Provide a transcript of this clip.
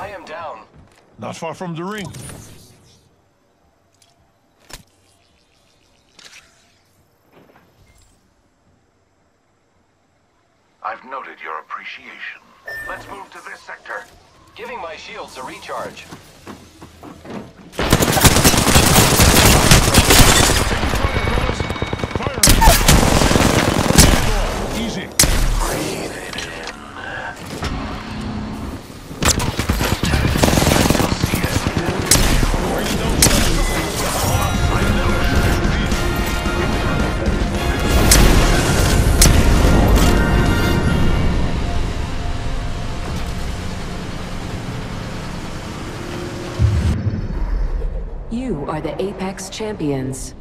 I am down. Not far from the ring. I've noted your appreciation. Let's move to this sector. Giving my shields a recharge. Easy. Breathe it in. You are the Apex Champions.